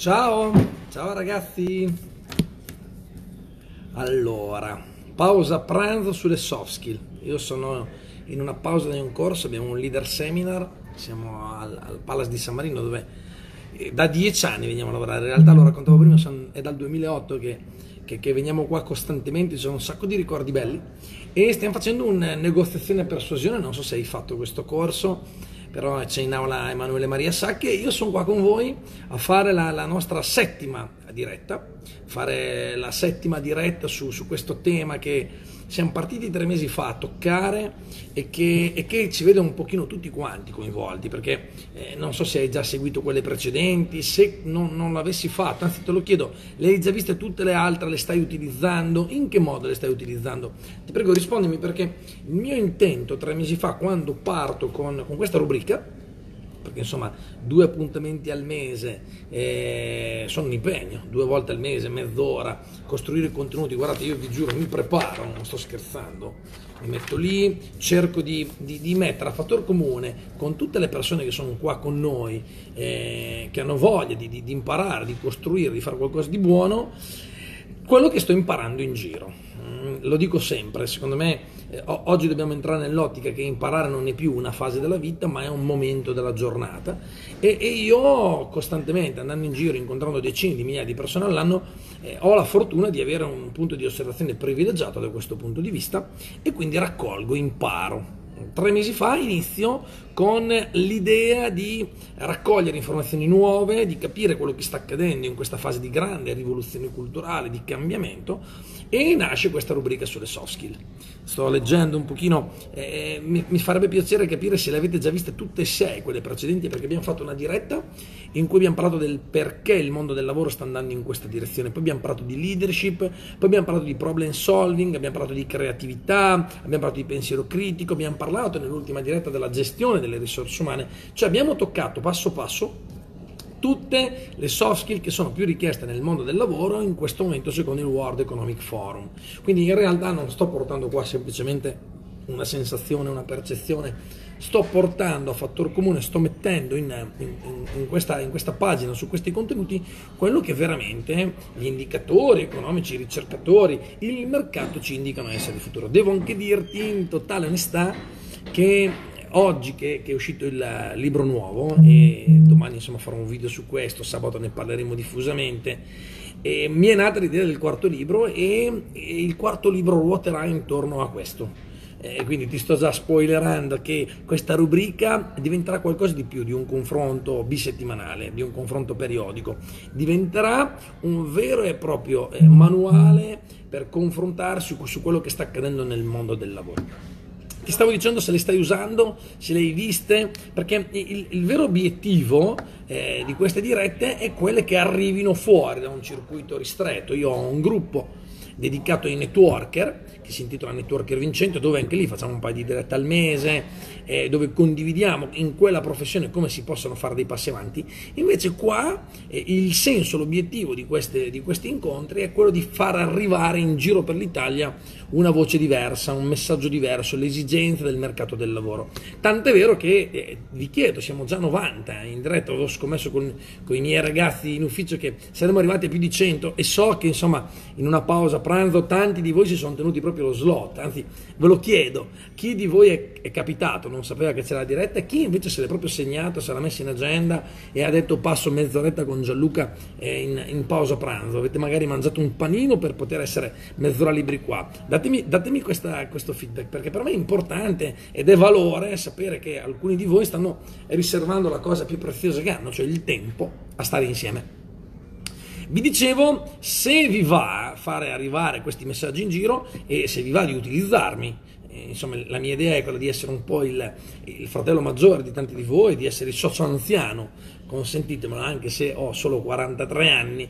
Ciao, ciao ragazzi. Allora, pausa pranzo sulle soft skill. Io sono in una pausa di un corso, abbiamo un leader seminar, siamo al Palace di San Marino dove da 10 anni veniamo a lavorare. In realtà lo raccontavo prima, è dal 2008 che veniamo qua costantemente, ci sono un sacco di ricordi belli e stiamo facendo un negoziazione e persuasione. Non so se hai fatto questo corso, però c'è in aula Emanuele Maria Sacchi e io sono qua con voi a fare la nostra settima diretta, su questo tema che siamo partiti 3 mesi fa a toccare e che ci vede un pochino tutti quanti coinvolti, perché non so se hai già seguito quelle precedenti, se non l'avessi fatto, anzi te lo chiedo, le hai già viste tutte le altre, le stai utilizzando, in che modo le stai utilizzando? Ti prego rispondimi, perché il mio intento 3 mesi fa, quando parto con questa rubrica, perché insomma 2 appuntamenti al mese sono un impegno, 2 volte al mese, mezz'ora, costruire contenuti, guardate, io vi giuro, mi preparo, non sto scherzando, mi metto lì, cerco di mettere a fattor comune con tutte le persone che sono qua con noi, che hanno voglia di imparare, di costruire, di fare qualcosa di buono, quello che sto imparando in giro. Lo dico sempre, secondo me oggi dobbiamo entrare nell'ottica che imparare non è più una fase della vita, ma è un momento della giornata e io costantemente, andando in giro, incontrando decine di migliaia di persone all'anno, ho la fortuna di avere un punto di osservazione privilegiato da questo punto di vista e quindi raccolgo, imparo. 3 mesi fa inizio con l'idea di raccogliere informazioni nuove, di capire quello che sta accadendo in questa fase di grande rivoluzione culturale, di cambiamento, e nasce questa rubrica sulle soft skill. Sto leggendo un pochino, mi farebbe piacere capire se le avete già viste tutte e 6 quelle precedenti, perché abbiamo fatto una diretta in cui abbiamo parlato del perché il mondo del lavoro sta andando in questa direzione, poi abbiamo parlato di leadership, poi abbiamo parlato di problem solving, abbiamo parlato di creatività, abbiamo parlato di pensiero critico, abbiamo parlato nell'ultima diretta della gestione delle risorse umane, cioè abbiamo toccato passo passo tutte le soft skill che sono più richieste nel mondo del lavoro in questo momento secondo il World Economic Forum. Quindi in realtà non sto portando qua semplicemente una sensazione, una percezione, sto portando a fattor comune, sto mettendo in questa pagina, su questi contenuti, quello che veramente gli indicatori economici, i ricercatori, il mercato ci indicano essere il futuro. Devo anche dirti in totale onestà che oggi che è uscito il libro nuovo, e domani insomma farò un video su questo, sabato ne parleremo diffusamente, e mi è nata l'idea del 4° libro e il 4° libro ruoterà intorno a questo. Quindi ti sto già spoilerando che questa rubrica diventerà qualcosa di più di un confronto bisettimanale, di un confronto periodico, diventerà un vero e proprio manuale per confrontarsi su quello che sta accadendo nel mondo del lavoro. Ti stavo dicendo se le stai usando, se le hai viste, perché il vero obiettivo di queste dirette è quelle che arrivino fuori da un circuito ristretto. Io ho un gruppo dedicato ai networker che si intitola Networker Vincente, dove anche lì facciamo un paio di dirette al mese, dove condividiamo in quella professione come si possono fare dei passi avanti. Invece qua il senso, l'obiettivo di questi incontri è quello di far arrivare in giro per l'Italia una voce diversa, un messaggio diverso, le esigenze del mercato del lavoro. Tant'è vero che vi chiedo, siamo già 90 in diretta, avevo scommesso con i miei ragazzi in ufficio che saremmo arrivati a più di 100 e so che insomma in una pausa pranzo tanti di voi si sono tenuti proprio lo slot, anzi ve lo chiedo, chi di voi è capitato, non sapeva che c'era la diretta, e chi invece se l'è proprio segnato, se l'ha messo in agenda e ha detto passo mezz'oretta con Gianluca in pausa pranzo, avete magari mangiato un panino per poter essere mezz'ora libri qua. Datemi questo feedback, perché per me è importante ed è valore sapere che alcuni di voi stanno riservando la cosa più preziosa che hanno, cioè il tempo a stare insieme. Vi dicevo, se vi va fare arrivare questi messaggi in giro e se vi va di utilizzarmi, insomma la mia idea è quella di essere un po' il fratello maggiore di tanti di voi, di essere il socio anziano, consentitemelo anche se ho solo 43 anni,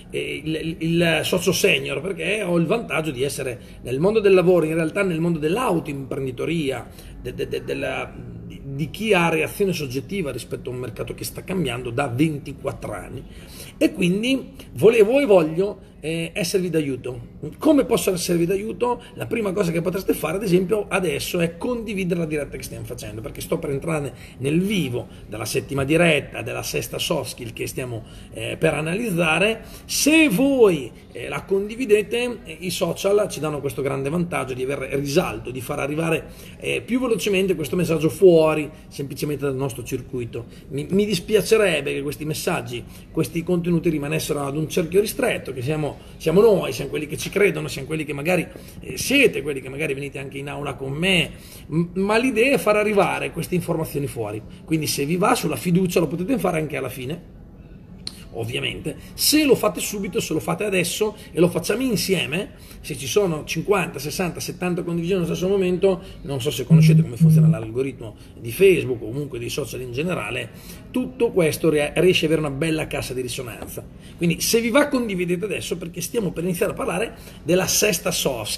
il socio senior, perché ho il vantaggio di essere nel mondo del lavoro, in realtà nel mondo dell'autoimprenditoria, di chi ha reazione soggettiva rispetto a un mercato che sta cambiando da 24 anni, e quindi volevo e voglio esservi d'aiuto. Come posso esservi d'aiuto? La prima cosa che potreste fare, ad esempio, adesso è condividere la diretta che stiamo facendo, perché sto per entrare nel vivo della settima diretta, della sesta soft skill che stiamo per analizzare. Se voi la condividete, i social ci danno questo grande vantaggio di aver risalto, di far arrivare più velocemente questo messaggio fuori semplicemente dal nostro circuito. Mi dispiacerebbe che questi messaggi, questi contenuti rimanessero ad un cerchio ristretto, che siamo noi, siamo quelli che ci credono, siamo quelli che magari siete quelli che magari venite anche in aula con me, ma l'idea è far arrivare queste informazioni fuori. Quindi se vi va, sulla fiducia, lo potete fare anche alla fine, ovviamente. Se lo fate subito, se lo fate adesso e lo facciamo insieme, se ci sono 50, 60, 70 condivisioni allo stesso momento, non so se conoscete come funziona l'algoritmo di Facebook o comunque dei social in generale, tutto questo riesce ad avere una bella cassa di risonanza. Quindi se vi va, condividete adesso, perché stiamo per iniziare a parlare della sesta soft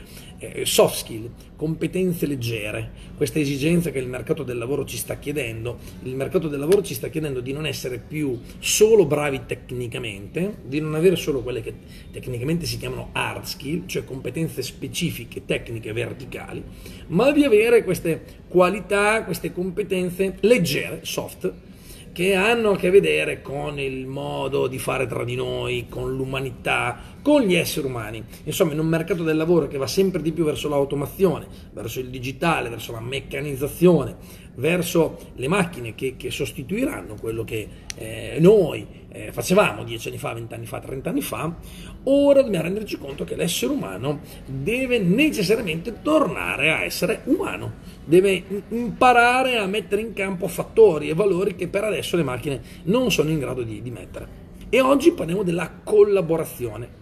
skill, competenze leggere, questa esigenza che il mercato del lavoro ci sta chiedendo. Il mercato del lavoro ci sta chiedendo di non essere più solo bravi tecnicamente, di non avere solo quelle che tecnicamente si chiamano hard skill, cioè competenze specifiche, tecniche, verticali, ma di avere queste qualità, queste competenze leggere, soft, che hanno a che vedere con il modo di fare tra di noi, con l'umanità, con gli esseri umani. Insomma, in un mercato del lavoro che va sempre di più verso l'automazione, verso il digitale, verso la meccanizzazione, verso le macchine che sostituiranno quello che noi facevamo 10 anni fa, 20 anni fa, 30 anni fa, ora dobbiamo renderci conto che l'essere umano deve necessariamente tornare a essere umano, deve imparare a mettere in campo fattori e valori che per adesso le macchine non sono in grado di mettere. E oggi parliamo della collaborazione.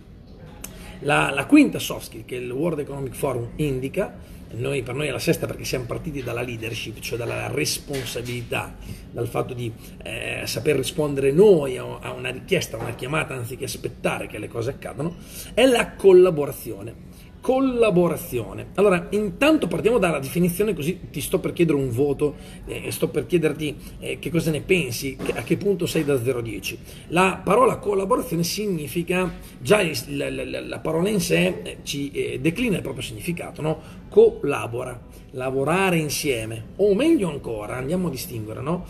La quinta soft skill che il World Economic Forum indica, per noi è la sesta perché siamo partiti dalla leadership, cioè dalla responsabilità, dal fatto di saper rispondere noi a una richiesta, a una chiamata, anziché aspettare che le cose accadano, è la collaborazione. Allora, intanto partiamo dalla definizione, così ti sto per chiedere un voto, sto per chiederti che cosa ne pensi, a che punto sei da 0 a 10. La parola collaborazione significa, già la parola in sé ci declina il proprio significato, no? Collabora, lavorare insieme, o meglio ancora, andiamo a distinguere, no?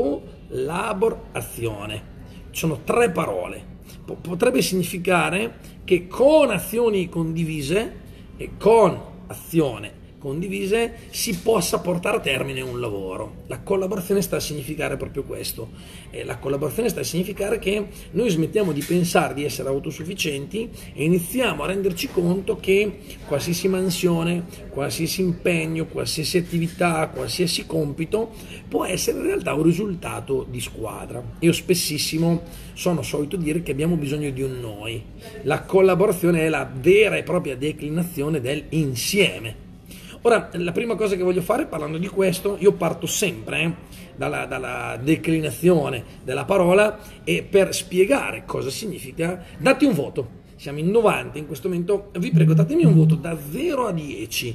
Collaborazione. Sono 3 parole. Potrebbe significare che con azioni condivise e con azione condivise si possa portare a termine un lavoro. La collaborazione sta a significare proprio questo. La collaborazione sta a significare che noi smettiamo di pensare di essere autosufficienti e iniziamo a renderci conto che qualsiasi mansione, qualsiasi impegno, qualsiasi attività, qualsiasi compito può essere in realtà un risultato di squadra. Io spessissimo sono solito dire che abbiamo bisogno di un noi. La collaborazione è la vera e propria declinazione del insieme. Ora, la prima cosa che voglio fare parlando di questo, io parto sempre dalla declinazione della parola, e per spiegare cosa significa, date un voto. Siamo in 90 in questo momento, vi prego datemi un voto da 0 a 10.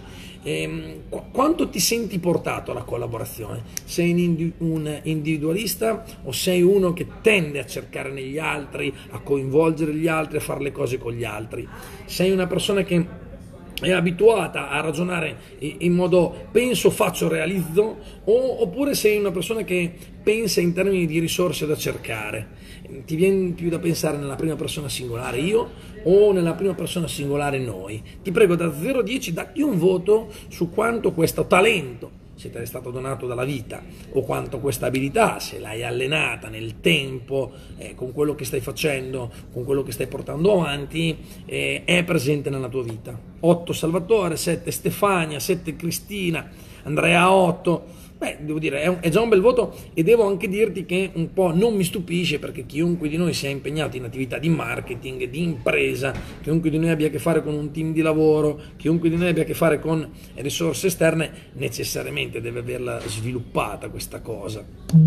Quanto ti senti portato alla collaborazione? Sei un individualista o sei uno che tende a cercare negli altri, a coinvolgere gli altri, a fare le cose con gli altri? Sei una persona che è abituata a ragionare in modo penso, faccio, realizzo, oppure sei una persona che pensa in termini di risorse da cercare? Ti viene più da pensare nella prima persona singolare io o nella prima persona singolare noi? Ti prego da 0 a 10 datti un voto su quanto questo talento, se ti è stato donato dalla vita, o quanto questa abilità, se l'hai allenata nel tempo, con quello che stai facendo, con quello che stai portando avanti, è presente nella tua vita. 8 Salvatore, 7 Stefania, 7 Cristina, Andrea 8. Beh, devo dire, è già un bel voto, e devo anche dirti che un po' non mi stupisce, perché chiunque di noi sia impegnato in attività di marketing, di impresa, chiunque di noi abbia a che fare con un team di lavoro, chiunque di noi abbia a che fare con risorse esterne, necessariamente deve averla sviluppata questa cosa.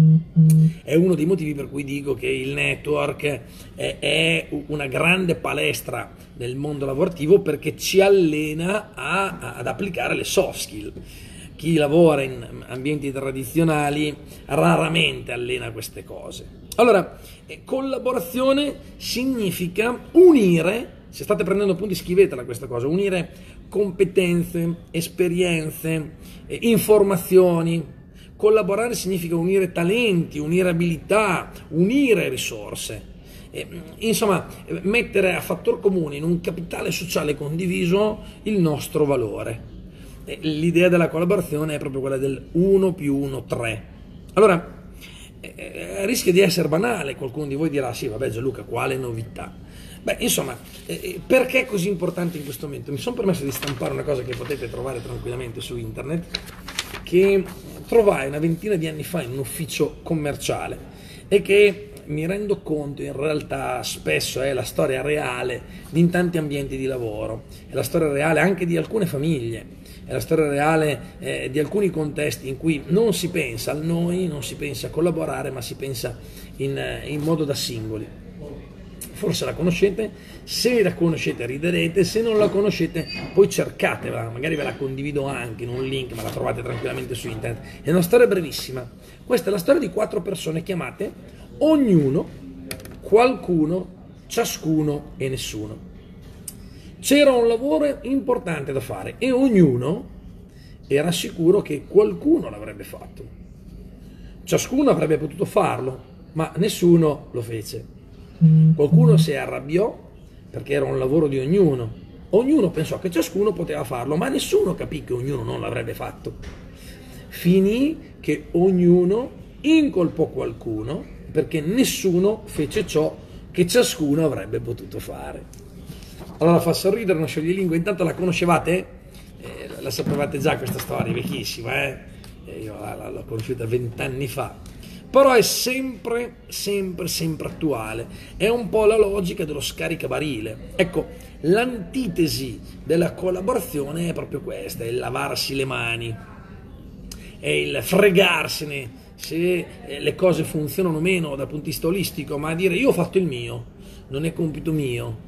È uno dei motivi per cui dico che il network è una grande palestra del mondo lavorativo, perché ci allena ad applicare le soft skill. chi lavora in ambienti tradizionali raramente allena queste cose. Allora, collaborazione significa unire, se state prendendo appunti scrivetela questa cosa, unire competenze, esperienze, informazioni. Collaborare significa unire talenti, unire abilità, unire risorse. Insomma, mettere a fattor comune in un capitale sociale condiviso il nostro valore. L'idea della collaborazione è proprio quella del 1 più 1, 3. Allora, rischia di essere banale, qualcuno di voi dirà, sì vabbè Gianluca, quale novità? Beh, insomma, perché è così importante in questo momento? Mi sono permesso di stampare una cosa che potete trovare tranquillamente su internet, che trovai una ventina di anni fa in un ufficio commerciale e che mi rendo conto in realtà spesso è la storia reale di tanti ambienti di lavoro, è la storia reale anche di alcune famiglie, è la storia reale di alcuni contesti in cui non si pensa al noi, non si pensa a collaborare, ma si pensa in modo da singoli. Forse la conoscete, se la conoscete riderete, se non la conoscete poi cercatela, magari ve la condivido anche in un link, ma la trovate tranquillamente su internet. È una storia brevissima, questa è la storia di 4 persone chiamate ognuno, qualcuno, ciascuno e nessuno. C'era un lavoro importante da fare e ognuno era sicuro che qualcuno l'avrebbe fatto. Ciascuno avrebbe potuto farlo, ma nessuno lo fece. Qualcuno si arrabbiò perché era un lavoro di ognuno. Ognuno pensò che ciascuno poteva farlo, ma nessuno capì che ognuno non l'avrebbe fatto. Finì che ognuno incolpò qualcuno perché nessuno fece ciò che ciascuno avrebbe potuto fare. Allora fa sorridere, non scioglie lingua. Intanto la conoscevate? La sapevate già questa storia, vecchissima, io l'ho conosciuta 20 anni fa. Però è sempre attuale. È un po' la logica dello scaricabarile. Ecco, l'antitesi della collaborazione è proprio questa, è il lavarsi le mani, è il fregarsene se le cose funzionano o meno dal punto di vista olistico, ma a dire io ho fatto il mio, non è compito mio,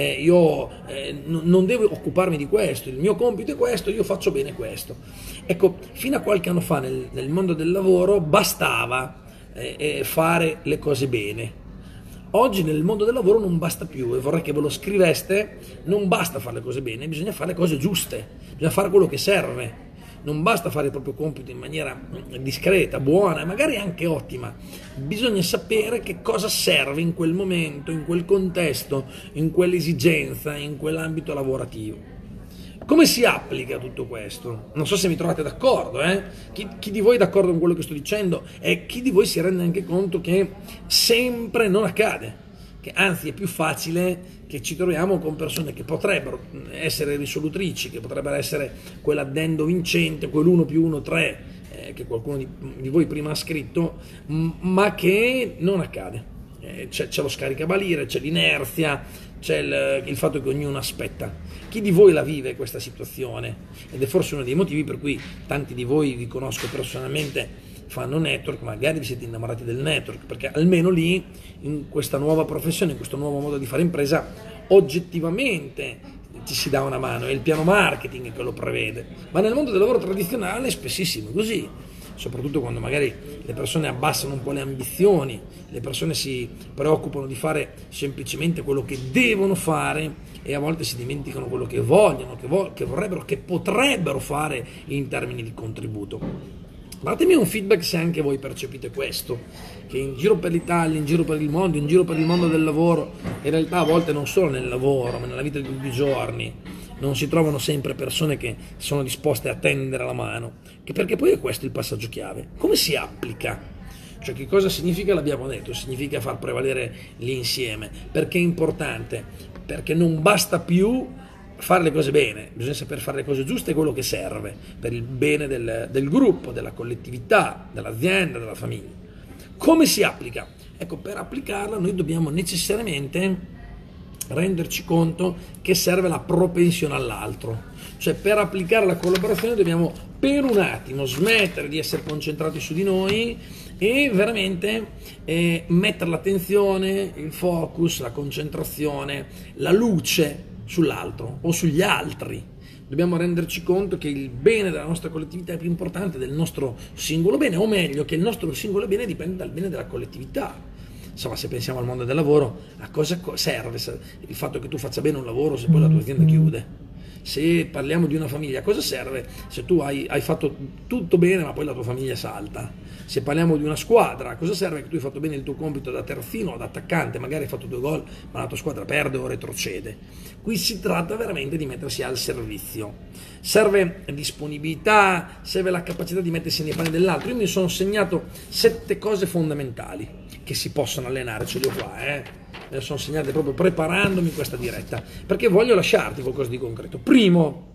non devo occuparmi di questo, il mio compito è questo, io faccio bene questo. Ecco, fino a qualche anno fa nel mondo del lavoro bastava fare le cose bene. Oggi nel mondo del lavoro non basta più, e vorrei che ve lo scriveste, non basta fare le cose bene, bisogna fare le cose giuste, bisogna fare quello che serve. Non basta fare il proprio compito in maniera discreta, buona, magari anche ottima. Bisogna sapere che cosa serve in quel momento, in quel contesto, in quell'esigenza, in quell'ambito lavorativo. Come si applica tutto questo? Non so se mi trovate d'accordo, Chi di voi è d'accordo con quello che sto dicendo e chi di voi si rende anche conto che sempre non accade, che anzi è più facile che ci troviamo con persone che potrebbero essere risolutrici, che potrebbero essere quell'addendo vincente, quell'1 più 1, 3, che qualcuno di voi prima ha scritto, ma che non accade. C'è lo scaricabarile, c'è l'inerzia, c'è il fatto che ognuno aspetta. Chi di voi la vive questa situazione? Ed è forse uno dei motivi per cui tanti di voi vi conosco personalmente, fanno network, magari vi siete innamorati del network, perché almeno lì, in questa nuova professione, in questo nuovo modo di fare impresa, oggettivamente ci si dà una mano, è il piano marketing che lo prevede. Ma nel mondo del lavoro tradizionale è spessissimo così, soprattutto quando magari le persone abbassano un po' le ambizioni, le persone si preoccupano di fare semplicemente quello che devono fare e a volte si dimenticano quello che vogliono, che vorrebbero, che potrebbero fare in termini di contributo. Datemi un feedback se anche voi percepite questo, che in giro per l'Italia, in giro per il mondo del lavoro, in realtà a volte non solo nel lavoro, ma nella vita di tutti i giorni, non si trovano sempre persone che sono disposte a tendere la mano, perché poi è questo il passaggio chiave. Come si applica? Cioè che cosa significa? L'abbiamo detto, significa far prevalere l'insieme. Perché è importante? Perché non basta più fare le cose bene, bisogna saper fare le cose giuste, è quello che serve per il bene del gruppo, della collettività, dell'azienda, della famiglia. Come si applica? Ecco, per applicarla noi dobbiamo necessariamente renderci conto che serve la propensione all'altro, cioè per applicare la collaborazione dobbiamo per un attimo smettere di essere concentrati su di noi e veramente mettere l'attenzione, il focus, la concentrazione, la luce sull'altro o sugli altri, dobbiamo renderci conto che il bene della nostra collettività è più importante del nostro singolo bene, o meglio, che il nostro singolo bene dipende dal bene della collettività. Insomma, se pensiamo al mondo del lavoro, a cosa serve il fatto che tu faccia bene un lavoro se poi la tua azienda chiude? Se parliamo di una famiglia, cosa serve se tu hai fatto tutto bene ma poi la tua famiglia salta? Se parliamo di una squadra, cosa serve che tu hai fatto bene il tuo compito da terzino o da attaccante, magari hai fatto 2 gol ma la tua squadra perde o retrocede? Qui si tratta veramente di mettersi al servizio. Serve disponibilità, serve la capacità di mettersi nei panni dell'altro. Io mi sono segnato 7 cose fondamentali che si possono allenare, ce le ho qua, me le sono segnate proprio preparandomi in questa diretta, perché voglio lasciarti qualcosa di concreto. Primo,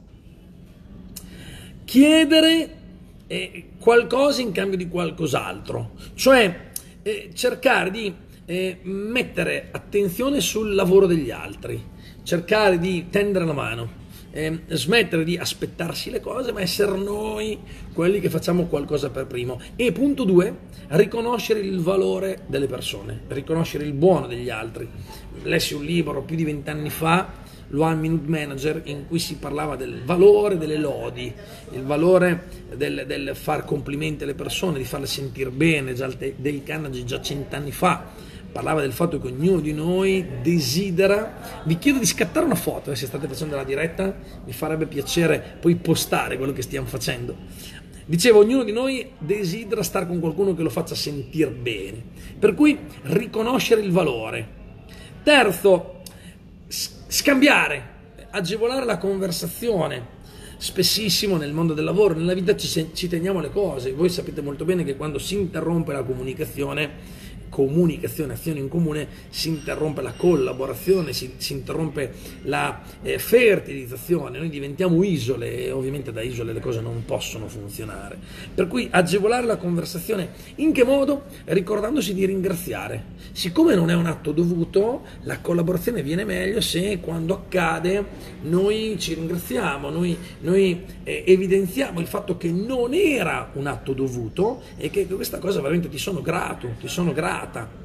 chiedere qualcosa in cambio di qualcos'altro, cioè cercare di mettere attenzione sul lavoro degli altri, cercare di tendere la mano, smettere di aspettarsi le cose, ma essere noi quelli che facciamo qualcosa per primo. E punto 2, riconoscere il valore delle persone, riconoscere il buono degli altri. Lessi un libro più di 20 anni fa, One Minute Manager, in cui si parlava del valore delle lodi, il valore del far complimenti alle persone, di farle sentire bene. Già Dale Carnegie, già 100 anni fa, parlava del fatto che ognuno di noi desidera. Vi chiedo di scattare una foto, se state facendo la diretta, mi farebbe piacere poi postare quello che stiamo facendo. Dicevo, ognuno di noi desidera stare con qualcuno che lo faccia sentire bene, per cui riconoscere il valore. Terzo, scambiare, agevolare la conversazione. Spessissimo nel mondo del lavoro, nella vita ci teniamo le cose. Voi sapete molto bene che quando si interrompe la comunicazione, azione in comune, si interrompe la collaborazione, si interrompe la fertilizzazione, noi diventiamo isole e ovviamente da isole le cose non possono funzionare. Per cui agevolare la conversazione, in che modo? Ricordandosi di ringraziare. Siccome non è un atto dovuto, la collaborazione viene meglio se quando accade noi ci ringraziamo, noi evidenziamo il fatto che non era un atto dovuto e che questa cosa veramente ti sono grato, ti sono grata.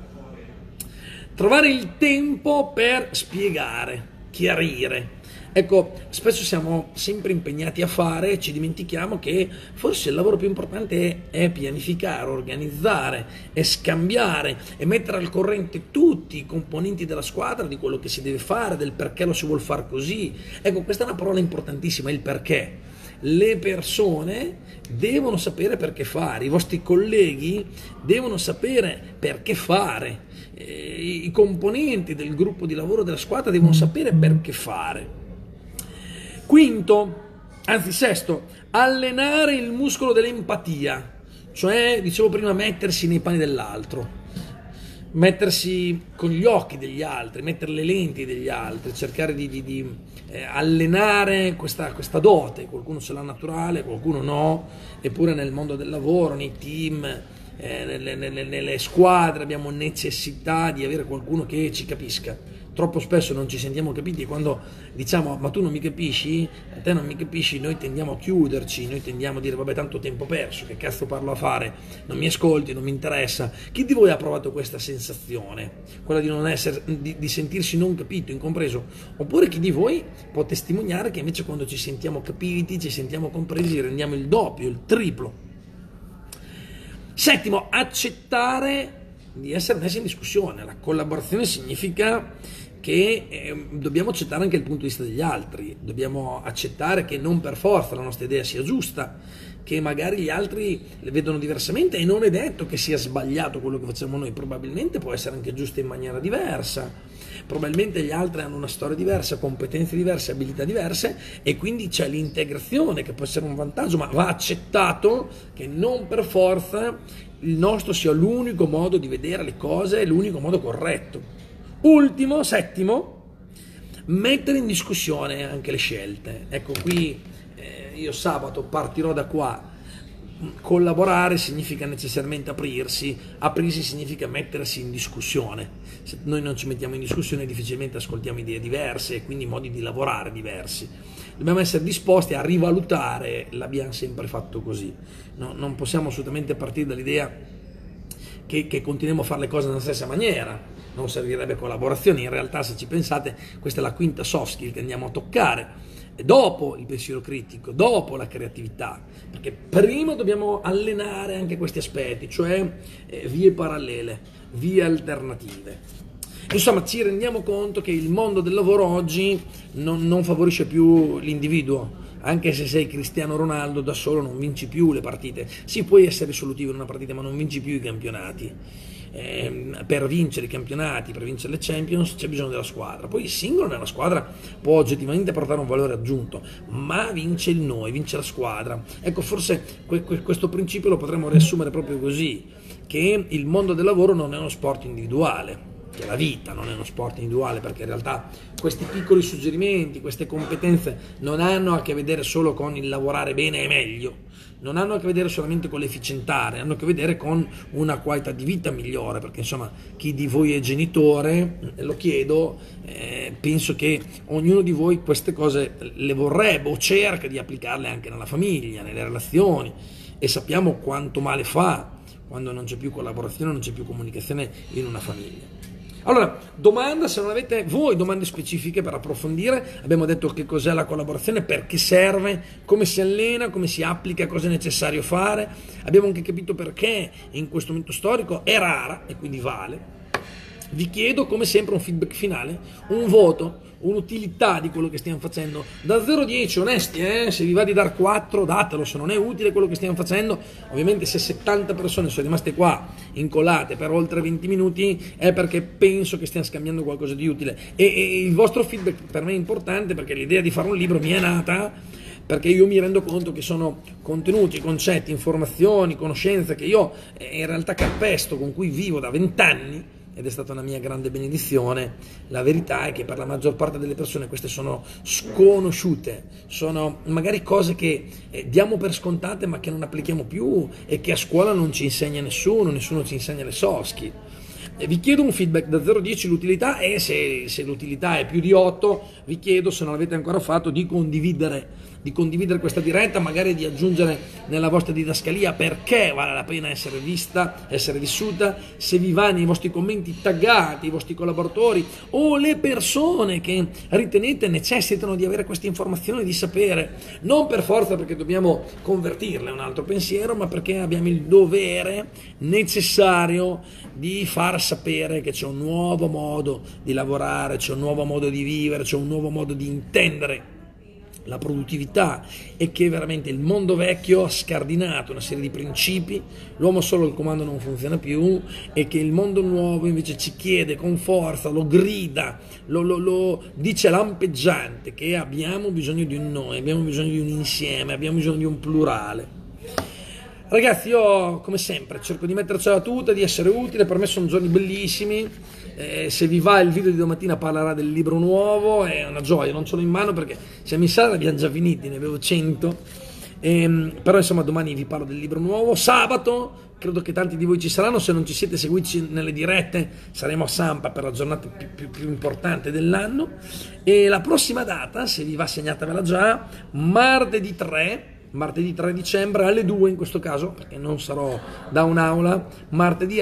Trovare il tempo per spiegare, chiarire. Ecco, spesso siamo sempre impegnati a fare e ci dimentichiamo che forse il lavoro più importante è pianificare, organizzare, è scambiare e mettere al corrente tutti i componenti della squadra di quello che si deve fare, del perché lo si vuol fare così. Ecco, questa è una parola importantissima, il perché. Le persone devono sapere perché fare, i vostri colleghi devono sapere perché fare, i componenti del gruppo di lavoro della squadra devono sapere perché fare. Sesto, allenare il muscolo dell'empatia, cioè, dicevo prima, mettersi nei panni dell'altro, mettersi con gli occhi degli altri, mettere le lenti degli altri, cercare di allenare questa dote. Qualcuno ce l'ha naturale, qualcuno no, eppure nel mondo del lavoro, nei team, nelle squadre abbiamo necessità di avere qualcuno che ci capisca. Troppo spesso non ci sentiamo capiti e quando diciamo ma tu non mi capisci, te non mi capisci, noi tendiamo a chiuderci, noi tendiamo a dire vabbè tanto tempo perso, che cazzo parlo a fare, non mi ascolti, non mi interessa. Chi di voi ha provato questa sensazione, quella di non essere, di sentirsi non capito, incompreso? Oppure chi di voi può testimoniare che invece quando ci sentiamo capiti, ci sentiamo compresi, rendiamo il doppio, il triplo? Settimo, accettare di essere messi in discussione. La collaborazione significa che dobbiamo accettare anche il punto di vista degli altri, dobbiamo accettare che non per forza la nostra idea sia giusta, che magari gli altri le vedono diversamente e non è detto che sia sbagliato quello che facciamo noi, probabilmente può essere anche giusto in maniera diversa, probabilmente gli altri hanno una storia diversa, competenze diverse, abilità diverse e quindi c'è l'integrazione che può essere un vantaggio, ma va accettato che non per forza il nostro sia l'unico modo di vedere le cose, l'unico modo corretto. Ultimo, settimo, mettere in discussione anche le scelte. Ecco, qui io sabato partirò da qua. Collaborare significa necessariamente aprirsi significa mettersi in discussione. Se noi non ci mettiamo in discussione difficilmente ascoltiamo idee diverse e quindi modi di lavorare diversi. Dobbiamo essere disposti a rivalutare, l'abbiamo sempre fatto così. No, non possiamo assolutamente partire dall'idea che continuiamo a fare le cose nella stessa maniera. Non servirebbe collaborazione, in realtà se ci pensate questa è la quinta soft skill che andiamo a toccare. dopo il pensiero critico, dopo la creatività, perché prima dobbiamo allenare anche questi aspetti, cioè vie parallele, vie alternative. Insomma, ci rendiamo conto che il mondo del lavoro oggi non favorisce più l'individuo. Anche se sei Cristiano Ronaldo, da solo non vinci più le partite. Sì, puoi essere risolutivo in una partita, ma non vinci più i campionati. Per vincere i campionati, per vincere le Champions, c'è bisogno della squadra. Poi il singolo nella squadra può oggettivamente portare un valore aggiunto, ma vince il noi, vince la squadra. Ecco, forse questo principio lo potremmo riassumere proprio così, che il mondo del lavoro non è uno sport individuale, che la vita non è uno sport individuale, perché in realtà questi piccoli suggerimenti, queste competenze non hanno a che vedere solo con il lavorare bene e meglio, non hanno a che vedere solamente con l'efficientare, hanno a che vedere con una qualità di vita migliore, perché insomma chi di voi è genitore, lo chiedo, penso che ognuno di voi queste cose le vorrebbe o cerca di applicarle anche nella famiglia, nelle relazioni, e sappiamo quanto male fa quando non c'è più collaborazione, non c'è più comunicazione in una famiglia. Allora, domanda, se non avete voi domande specifiche per approfondire, abbiamo detto che cos'è la collaborazione, perché serve, come si allena, come si applica, cosa è necessario fare, abbiamo anche capito perché in questo momento storico è rara e quindi vale. Vi chiedo come sempre un feedback finale, un voto, un'utilità di quello che stiamo facendo, da 0 a 10, onesti, se vi va di dar 4 datelo, se non è utile quello che stiamo facendo. Ovviamente se 70 persone sono rimaste qua incollate per oltre 20 minuti è perché penso che stiamo scambiando qualcosa di utile, e il vostro feedback per me è importante, perché l'idea di fare un libro mi è nata perché io mi rendo conto che sono contenuti, concetti, informazioni, conoscenze che io in realtà calpesto, con cui vivo da 20 anni, ed è stata una mia grande benedizione. La verità è che per la maggior parte delle persone queste sono sconosciute, sono magari cose che diamo per scontate ma che non applichiamo più e che a scuola non ci insegna nessuno ci insegna le soft skill. Vi chiedo un feedback da 0 a 10 l'utilità, e se l'utilità è più di 8 vi chiedo, se non l'avete ancora fatto, di condividere questa diretta, magari di aggiungere nella vostra didascalia perché vale la pena essere vista, essere vissuta. Se vi va, nei vostri commenti taggate i vostri collaboratori o le persone che ritenete necessitano di avere queste informazioni, di sapere, non per forza perché dobbiamo convertirle a un altro pensiero, ma perché abbiamo il dovere necessario di far sapere che c'è un nuovo modo di lavorare, c'è un nuovo modo di vivere, c'è un nuovo modo di intendere la produttività, e che veramente il mondo vecchio ha scardinato una serie di principi, l'uomo solo al comando non funziona più, e che il mondo nuovo invece ci chiede con forza, lo grida, lo dice lampeggiante, che abbiamo bisogno di un noi, abbiamo bisogno di un insieme, abbiamo bisogno di un plurale. Ragazzi, io come sempre cerco di mettercela tutta, di essere utile, per me sono giorni bellissimi. Se vi va, il video di domattina parlerà del libro nuovo, è una gioia, non ce l'ho in mano perché siamo in sala, abbiamo già finiti, ne avevo 100, però insomma domani vi parlo del libro nuovo. Sabato credo che tanti di voi ci saranno, se non ci siete seguiti nelle dirette saremo a Sampa per la giornata più importante dell'anno, e la prossima data, se vi va segnatevela già, martedì 3 dicembre alle 2 in questo caso, perché non sarò da un'aula, martedì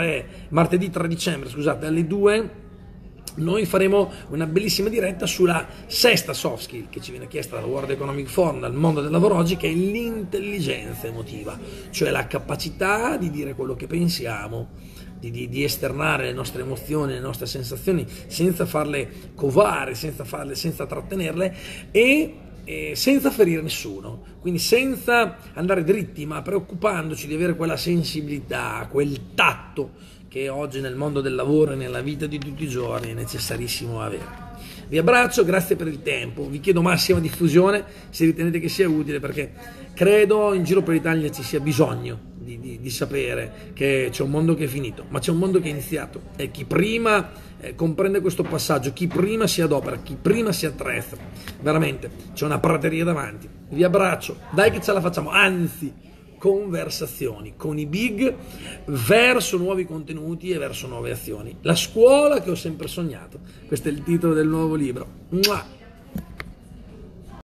3 dicembre, scusate, alle 2 noi faremo una bellissima diretta sulla sesta soft skill che ci viene chiesta dal World Economic Forum, dal mondo del lavoro oggi, che è l'intelligenza emotiva, cioè la capacità di dire quello che pensiamo, di esternare le nostre emozioni, le nostre sensazioni senza farle covare, senza trattenerle, e senza ferire nessuno, quindi senza andare dritti, ma preoccupandoci di avere quella sensibilità, quel tatto che oggi nel mondo del lavoro e nella vita di tutti i giorni è necessarissimo avere. Vi abbraccio, grazie per il tempo, vi chiedo massima diffusione se ritenete che sia utile, perché credo in giro per l'Italia ci sia bisogno di sapere che c'è un mondo che è finito, ma c'è un mondo che è iniziato, e chi prima comprende questo passaggio, chi prima si adopera, chi prima si attrezza, veramente c'è una prateria davanti. Vi abbraccio, dai che ce la facciamo, anzi conversazioni con i big verso nuovi contenuti e verso nuove azioni, la scuola che ho sempre sognato. Questo è il titolo del nuovo libro. Mua!